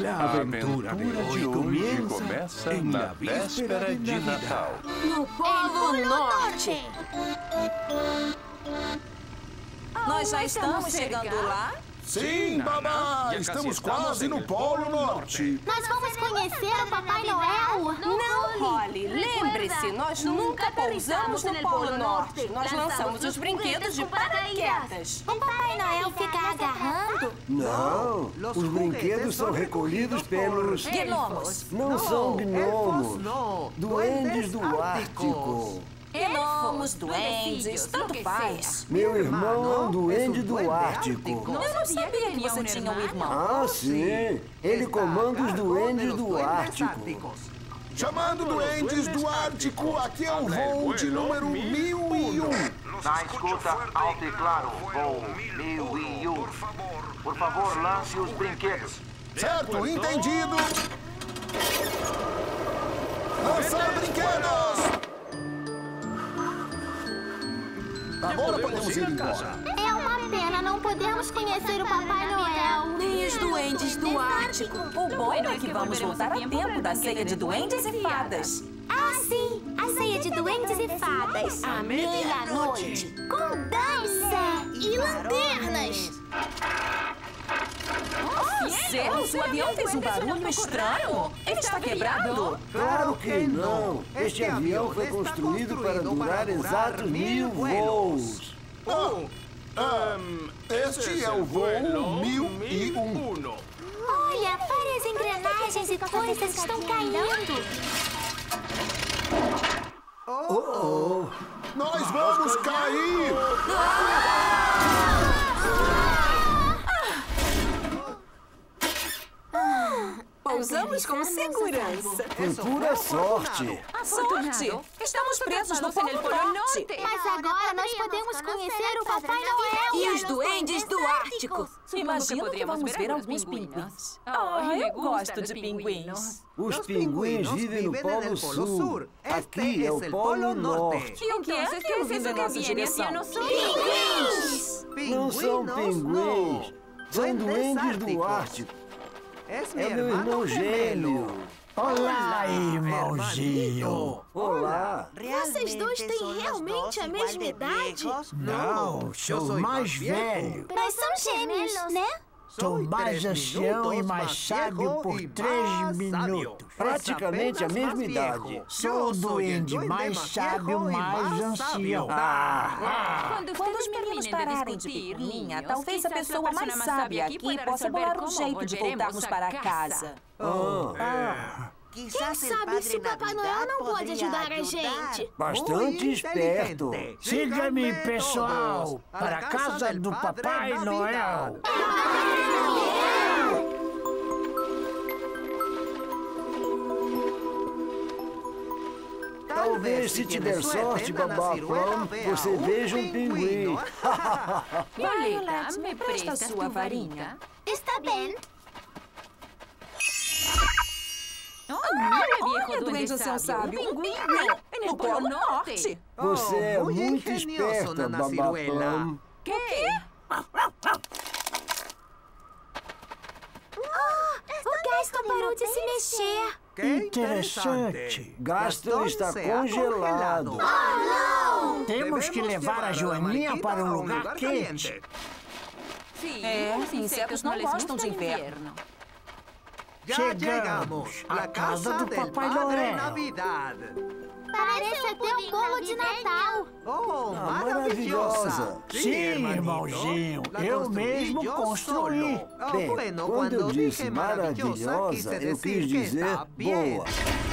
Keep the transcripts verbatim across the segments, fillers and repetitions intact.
A aventura de hoje começa na véspera de Natal. No Polo Norte. Nós já estamos chegando lá? Sim, babá! Estamos quase no Polo Norte. Nós vamos conhecer o Papai Noel? Não, Holly. Lembre-se, nós nunca pousamos no Polo Norte. Nós lançamos os brinquedos de paraquedas. O Papai Noel fica agarrando? Não, os brinquedos são recolhidos pelos... Gnomos. Não são gnomos, duendes do Ártico. Gnomos, duendes, tanto faz. Meu irmão é um duende do Ártico. Eu não sabia que você tinha um irmão. Ah, sim. Ele comanda os duendes do Ártico. Chamando duendes do Ártico, aqui é o voo de número mil e um. Na escuta, alto e claro, voo mil e um. Por favor, lance os brinquedos. Certo, entendido. Lançar brinquedos! Agora podemos ir embora. É uma pena não podermos conhecer o Papai Noel. Nem os duendes do Ártico. O bom é que vamos voltar a tempo da ceia de duendes e fadas. Ah, sim! A ceia de duendes e fadas. À meia-noite. Com dança e lanternas. Oh, céus! O avião fez um barulho estranho. Ele está quebrado? Claro que não. Este avião foi construído para durar exatos mil voos. Oh, um, este é o voo mil e um. Olha, várias engrenagens e coisas estão caindo. Oh, oh. Nós vamos cair! Pousamos com segurança. Foi pura sorte. A sorte! Estamos presos no Polo Norte. Mas agora nós podemos conhecer o Papai Noel. E os duendes do Ártico. Imagino que vamos ver alguns pinguins. Ah, eu gosto de pinguins. Os pinguins vivem no Polo Sul. Aqui é o Polo Norte. E o que é que eu vim da nossa direção? Pinguins! Não são pinguins. São duendes do Ártico. É meu irmão gêmeo. Olá, irmãozinho. Olá. Vocês dois têm realmente a mesma idade? Não, sou mais velho. Nós somos gêmeos, né? Sou mais ancião e mais sábio por três minutos. Praticamente a mesma idade. Sou o duende mais sábio, mais ancião. Ah. Quando, Quando os meninos pararem de picuinha, talvez a pessoa mais sábia aqui possa bolar um jeito de voltarmos para casa. Oh. Ah. Quem sabe se o Papai Noel não pode ajudar a gente? Bastante esperto. Siga-me, pessoal, para a casa do Papai Noel. Talvez, se te der sorte, babá Plum, você veja um pinguim. Violeta, me presta sua varinha. Está bem. Olha, duende ancião sábio. Um pinguim no Polo Norte. Você é muito esperta, babá Plum. Que? O Gaston parou de se mexer. Interessante. Gaston está congelado. Oh, Temos que levar a Joaninha para um lugar quente. É, insetos não gostam de inverno. Chegamos à casa do Papai Noel. parece até um bolo de Natal. Oh, maravilhosa. Sim, irmãozinho, eu mesmo construí. Bem, quando eu disse maravilhosa, eu quis dizer boa.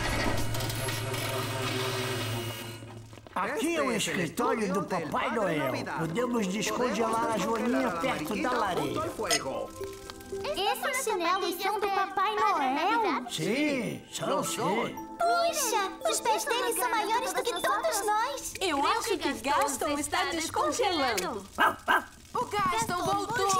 Aqui é o escritório do Papai Noel. Podemos descongelar a Joaninha perto da lareira. Esses chinelos são do Papai Noel? Sim, são sim. Puxa, os pés dele são maiores do que todos nós. Eu acho que Gaston está descongelando. O Gaston voltou.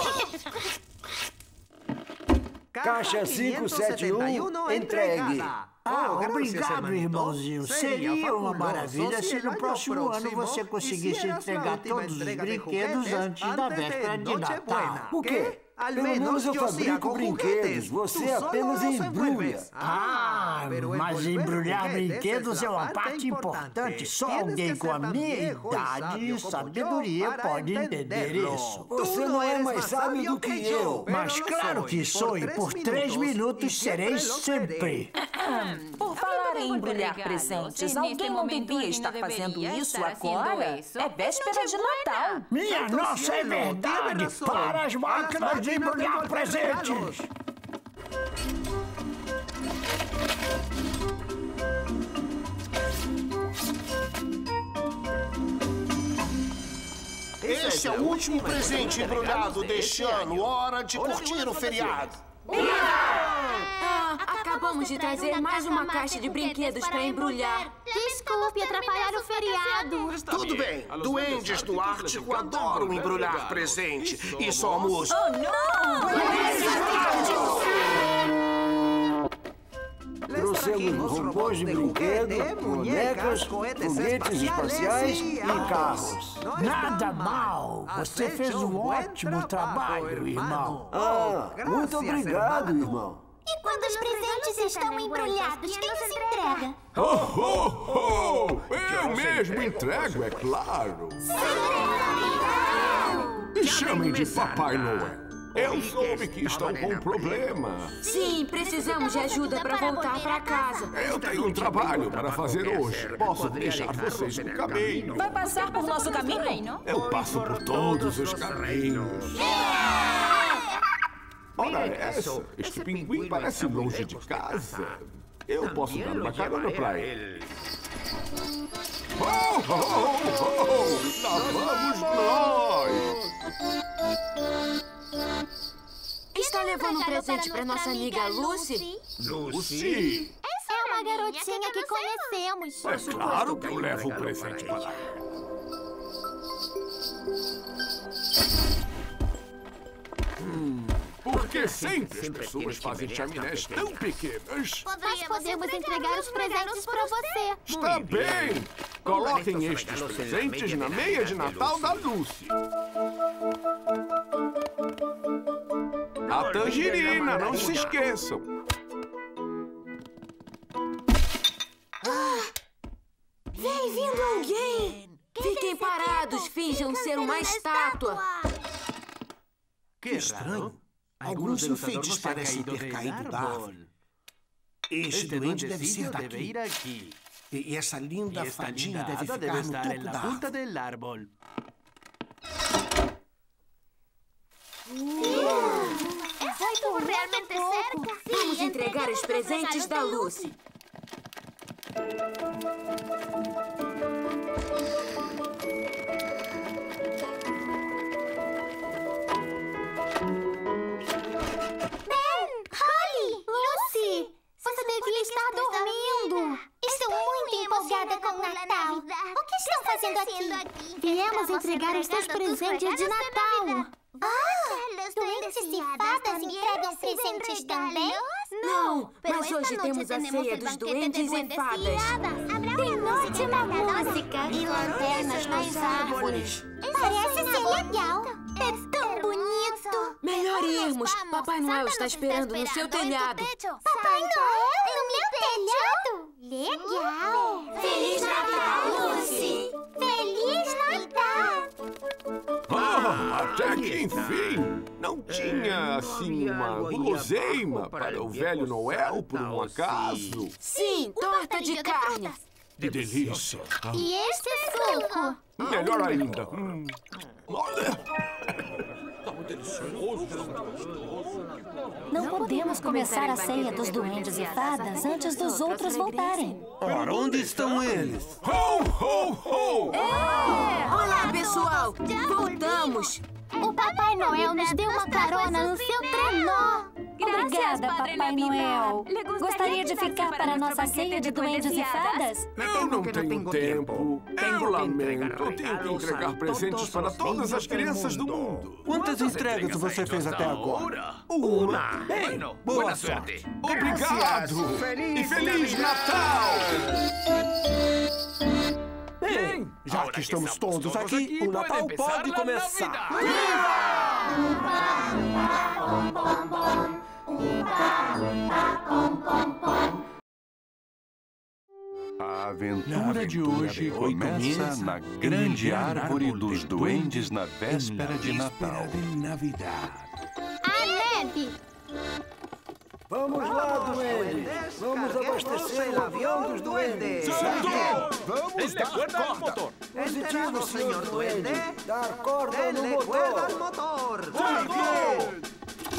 Caixa cinco sete um, entregue. Ah, obrigado, irmãozinho. Seria uma maravilha se no próximo ano você conseguisse entregar todos os brinquedos antes da véspera de Natal. O quê? Pelo menos eu fabrico brinquedos, você apenas embrulha. Ah, mas embrulhar brinquedos é uma parte importante. Só alguém com a minha idade e sabedoria pode entender isso. Você não é mais sábio do que eu. Mas claro que sou, e por três minutos serei sempre. Por falar em embrulhar presentes, alguém não devia estar fazendo isso agora? É véspera de Natal. Minha nossa, é verdade! Para as máquinas de embrulhar presentes! Este é o último presente embrulhado deste ano. Hora de curtir o feriado. Ah, acabamos de trazer mais uma caixa de brinquedos para embrulhar. Desculpe atrapalhar o feriado. Tudo bem. Duendes do Ártico adoram embrulhar presente. E somos... Oh, não! Trouxemos robôs de brinquedo, bonecas, foguetes espaciais e carros. Nada mal! Você fez um ótimo trabalho, irmão. Ah, muito obrigado, irmão. E quando os presentes estão embrulhados, quem os entrega? Oh, oh, oh! Eu mesmo entrego, é claro. Me chamem de Papai Noel. Eu soube que estão com um problema. Sim, precisamos de ajuda para voltar para casa. Eu tenho um trabalho para fazer hoje. Posso deixar vocês no caminho. Vai passar por nosso caminho? Eu passo por todos os caminhos. Olha essa, este pinguim parece longe de casa. Eu posso dar uma carona para ele. Oh, oh, oh, oh! Lá vamos nós! Está levando um presente para nossa amiga Lucy? Lucy? Essa é uma garotinha que conhecemos. É claro que eu levo um presente para ela. Hum, por que sempre as pessoas fazem chaminés tão pequenas? Nós podemos entregar os presentes para você. Está bem! Coloquem estes presentes na meia de Natal da Lucy. A tangerina, não se esqueçam. Ah, vem vindo alguém! Fiquem parados, finjam ser uma estátua. Que estranho. Alguns enfeites parecem ter caído da árvore. Este duende deve ser daqui. E essa linda fadinha deve ficar no topo da árvore. Foi por realmente cerca. Vamos entregar os presentes da Lucy. Ben, Holly, Lucy, você devia estar dormindo. Estou muito empolgada com o Natal. O que estão fazendo aqui? Viemos entregar os teus presentes de Natal. Ah, doentes e fadas entregam presentes também? Não, mas hoje temos a ceia dos duendes e fadas. Tem ótima música e lanternas nas árvores. Parece ser legal. É tão bonito. Melhor irmos. Papai Noel está esperando no seu telhado. Papai Noel no meu telhado? Legal. Feliz Natal, Lucy. Feliz Natal. Ah, até que enfim! Não tinha, assim, uma guloseima para o velho Noel, por um acaso? Sim, torta de carne. Que delícia! Ah, E este suco? melhor ainda. Hum. Olha! Não podemos começar a ceia dos duendes e fadas antes dos outros voltarem. Ora, onde estão eles? Ho, ho, ho! Olá, pessoal. Voltamos. O Papai Noel nos deu uma carona no seu trenó. Obrigada, Papai Noel. Gostaria de ficar para a nossa ceia de duendes e fadas? Eu não tenho tempo. Eu lamento. Eu tenho que entregar presentes para todas as crianças do mundo. Quantas entregas você fez até agora? Uma. Bem, boa sorte. Obrigado! E Feliz Natal! Bem, já que estamos todos aqui, o Natal pode começar. Viva! A aventura de hoje começa na grande árvore dos duendes na véspera de Natal. A neve! Vamos lá, duendes! Vamos abastecer o avião dos duendes! Vamos dar corda no motor! Positivo, senhor duende! Dar corda no motor! Vamos!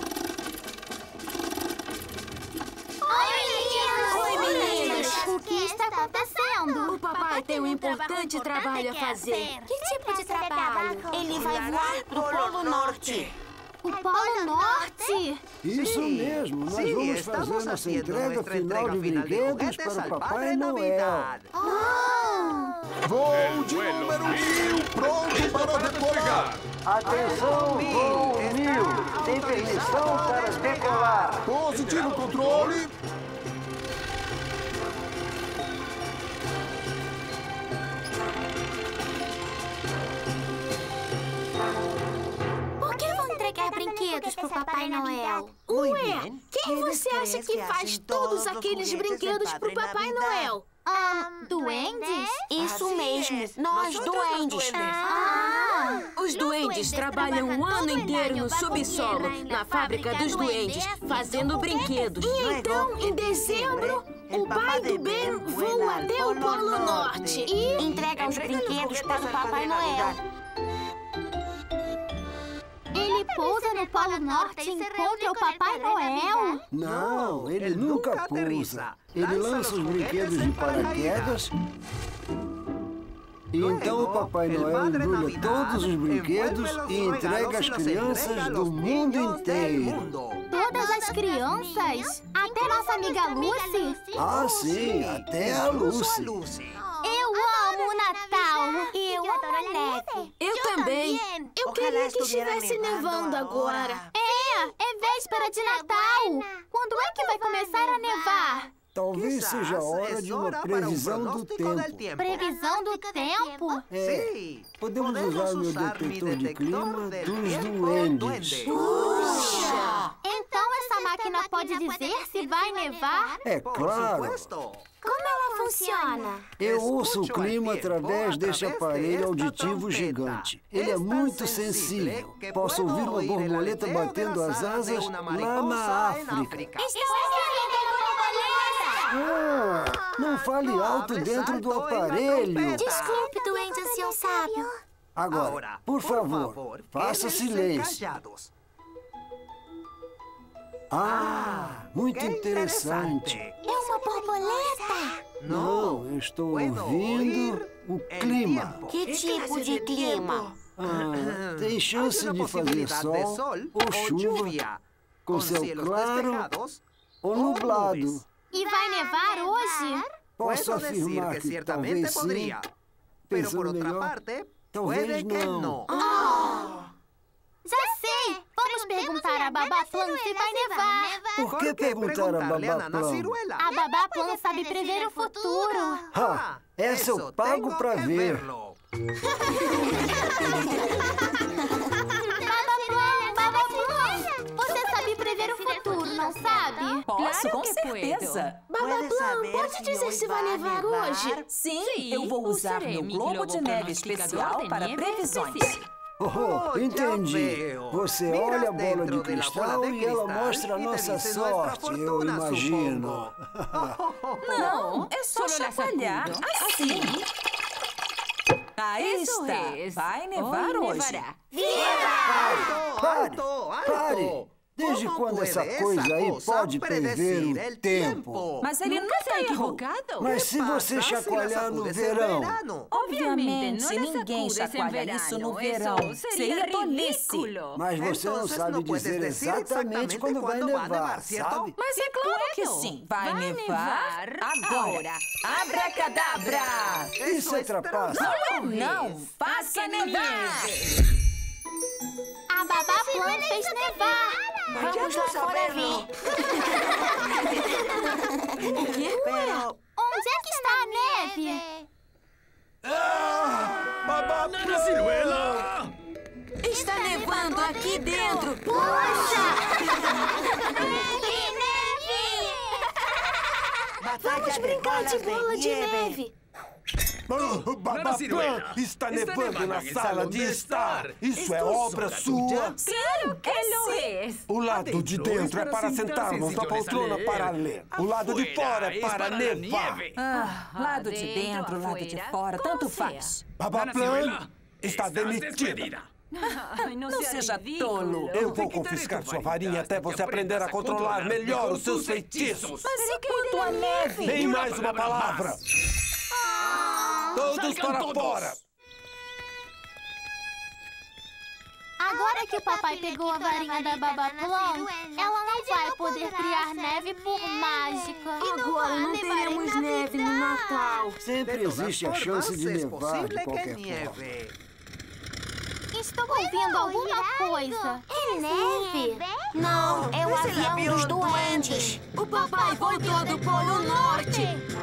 Oi, meninos! O que está acontecendo? O papai tem um importante trabalho a fazer. Que tipo de trabalho? Ele vai voar pro Polo Norte. O Polo Norte? Isso mesmo, nós Sim, vamos estamos fazer nossa haciendo entrega nuestra final de entrega final de brinquedos juguetes para al o Papai Padre Noel. Navidad. Oh! Voo de número mil, pronto para decolar! Atenção, voo mil! Tem permissão para decolar. Positivo controle! Por que vão entregar brinquedos pro Papai Noel? Ué, quem você acha que faz todos aqueles brinquedos pro Papai Noel? Ah, duendes? Isso mesmo, nós duendes. Ah! Os duendes trabalham o ano inteiro no subsolo, na fábrica dos duendes, fazendo brinquedos. E então, em dezembro, o pai do Ben voa até o Polo Norte E entrega os brinquedos para o Papai Noel. Ele pousa no Polo Norte e encontra o Papai Noel? Não, ele nunca pousa. Ele lança os brinquedos de paraquedas. E então o Papai Noel embrulha todos os brinquedos e entrega às crianças do mundo inteiro. Todas as crianças? Até nossa amiga Lucy? Ah, sim, até a Lucy. Eu amo o Natal. E eu amo a neve. Eu também. Eu queria que estivesse nevando agora. É, é véspera de Natal. Quando é que vai começar a nevar? Talvez seja a hora de uma previsão do tempo. Previsão do tempo? É, podemos usar meu detector de clima dos duendes. Puxa! Então essa máquina pode dizer se vai nevar? É claro. Como ela funciona? Eu ouço o clima através deste aparelho auditivo gigante. Ele é muito sensível. Posso ouvir uma borboleta batendo as asas lá na África. Estou ouvindo a borboleta! Ah, não fale alto dentro do aparelho. Desculpe, duende ancião sábio. Agora, por favor, faça silêncio. Ah, muito interessante. É uma borboleta? Não, eu estou ouvindo o clima. Que tipo de clima? Ah, tem chance de fazer sol ou chuva, com céu claro ou nublado. E vai nevar hoje? Posso afirmar que talvez sim, pensando melhor, talvez não. Oh, já sei! Vamos perguntar a Babá Plum se vai nevar. Por que perguntar a Babá Plum? A Babá Plum sabe prever o futuro. Ah, essa eu pago pra ver. Babá Plum, Babá Plum, você sabe prever o futuro, não sabe? Posso, com certeza. Babá Plum, pode dizer se vai nevar hoje? Sim, eu vou usar meu globo de neve especial para previsões. Oh, entendi. Você olha a bola de cristal e ela mostra a nossa sorte, eu imagino. Não, é só chacoalhar assim. Aí está. Vai nevar hoje. Pare, pare, pare. Desde quando essa coisa aí pode prever o tempo? Mas ele nunca errou. Mas se você chacoalhar no verão? Obviamente, ninguém chacoalha isso no verão. Seria tolice. Mas você não sabe dizer exatamente quando vai nevar, sabe? Mas é claro que sim. Vai nevar agora. Abracadabra! Isso é trapaça. Não, não. Faça nevar. A Babá Plum fez nevar. Vamos lá fora ver. Ué, onde é que está a neve? Ah! Babá Plum! Ciruela! Está nevando aqui dentro. Puxa! Vamos brincar de bola de neve. Oh, Babaplan, está nevando na sala de estar. Isso é obra sua? Claro que é. O lado de dentro é para sentarmos na poltrona para ler. O lado de fora é para nevar. Ah, lado de dentro, lado de fora, tanto faz. Babaplan está demitida. Não seja tolo. Eu vou confiscar sua varinha até você aprender a controlar melhor os seus feitiços. Mas e quanto à neve? Tem mais uma palavra. Todos para fora! Agora que o papai pegou a varinha da Babaplan, ela não vai poder criar neve por mágica. Agora não teremos neve no Natal. Sempre existe a chance de nevar de qualquer forma. Estou ouvindo alguma coisa. É neve? Não, é o avião dos duendes. O papai voltou do Polo Norte.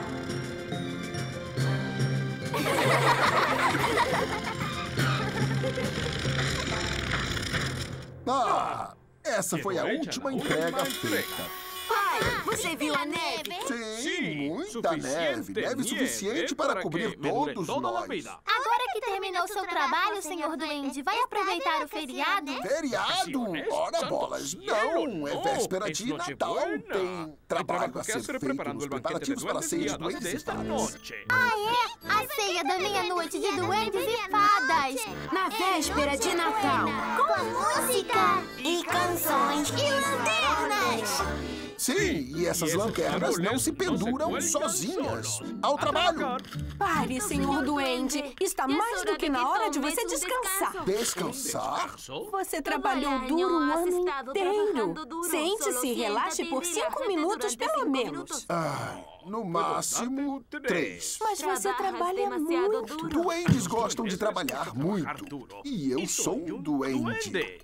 Ah, essa foi a última entrega feita. Pai, você viu a neve? Sim, muita neve. Neve suficiente para cobrir todos nós. Agora que terminou seu trabalho, senhor Duende, vai aproveitar o feriado? Feriado? Ora, bolas, não. É véspera de Natal. Tem trabalho a ser feito nos preparativos para a ceia de duendes e fadas. Ah, é? A ceia da meia-noite de duendes e fadas. Na véspera de Natal. Com música e canções e lanternas. Sim, e essas lanternas não se penduram sozinhas. Ao trabalho! Pare, senhor Duende. Está mais do que na hora de você descansar. Descansar? Você trabalhou duro o ano inteiro. Sente-se e relaxe por cinco minutos, pelo menos. Ah, no máximo, três. Mas você trabalha muito. Duendes gostam de trabalhar muito. E eu sou um duende.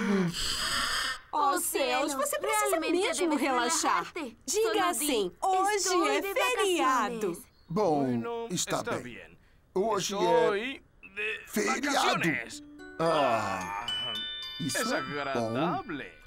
Oh, céus, você precisa mesmo relaxar. Diga assim, hoje é feriado. Bom, está bem. Hoje é feriado. Ah, isso é bom.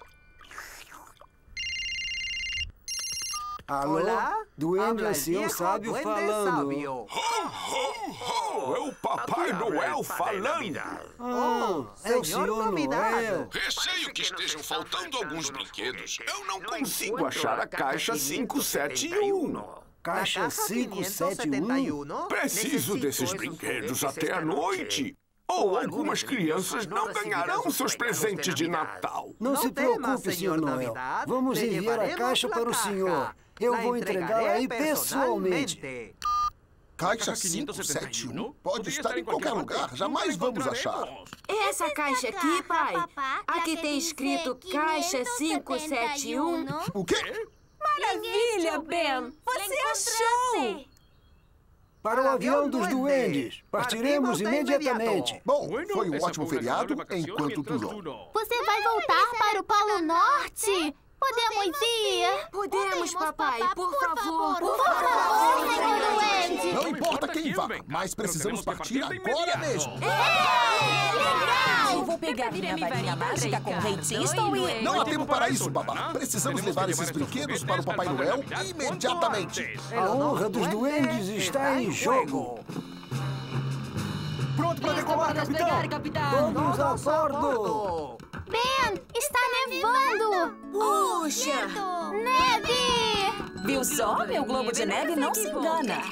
Alô? Duende ancião sábio falando. Ho, ho, ho! É o Papai Noel falando. Oh, é o senhor Noel. Receio que estejam faltando alguns brinquedos. Eu não consigo achar a caixa cinco sete um. Caixa cinco sete um? Preciso desses brinquedos até a noite. Ou algumas crianças não ganharão seus presentes de Natal. Não se preocupe, senhor Noel. Vamos enviar a caixa para o senhor. Eu vou entregá-la aí pessoalmente. Caixa cinco sete um? Pode estar em qualquer lugar. Jamais vamos achar. Essa caixa aqui, pai. Aqui tem escrito Caixa cinco sete um. O quê? Maravilha, Ben. Você achou. Para o avião dos duendes. Partiremos imediatamente. Bom, foi um ótimo feriado enquanto durou. Você vai voltar para o Polo Norte? Podemos ir? Podemos, papai. Por favor. Por favor, senhor Duende. Não importa quem vá, mas precisamos partir agora mesmo. Legal! Eu vou pegar minha varinha mágica com o Rei Tiston e... Não há tempo para isso, babá. Precisamos levar esses brinquedos para o Papai Noel imediatamente. A honra dos duendes está em jogo. Pronto para decolar, capitão? Todos a bordo! Ben, está nevando! Puxa! Neve! Viu só? Meu globo de neve não se engana.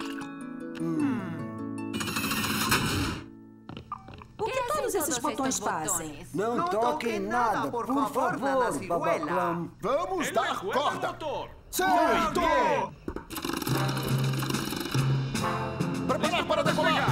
Hum. O que todos esses botões fazem? Não toquem nada, por favor, Babaplan. Vamos dar corda! Certo! Preparar para decolar!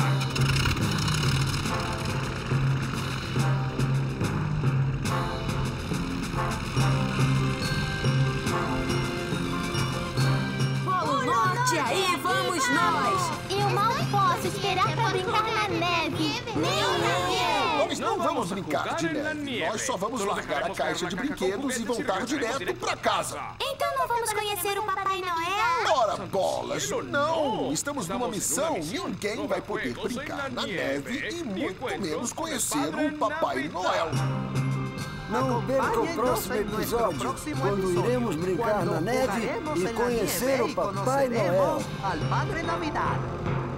Polo Norte, aí vamos nós! Eu mal posso esperar para brincar na neve. Nem eu! Nós não vamos brincar de neve. Nós só vamos largar a caixa de brinquedos e voltar direto para casa. Então Como vamos conhecer o Papai Noel? Ora, bolas, não! Estamos numa missão. Ninguém vai poder brincar na neve e muito menos conhecer o Papai Noel. Não perca o próximo episódio, quando iremos brincar na neve e conhecer o Papai Noel.